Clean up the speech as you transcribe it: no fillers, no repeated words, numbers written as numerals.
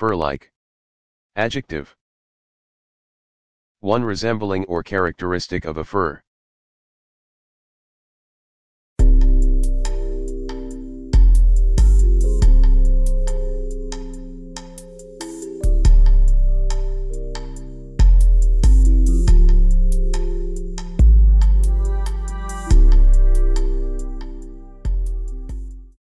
Fur-like. Adjective. One resembling or characteristic of a fur.